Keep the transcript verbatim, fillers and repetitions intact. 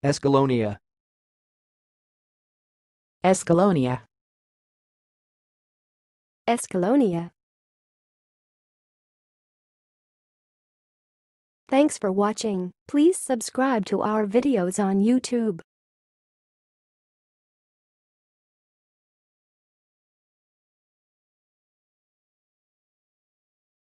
Escallonia. Escallonia. Escallonia. Thanks for watching. Please subscribe to our videos on YouTube.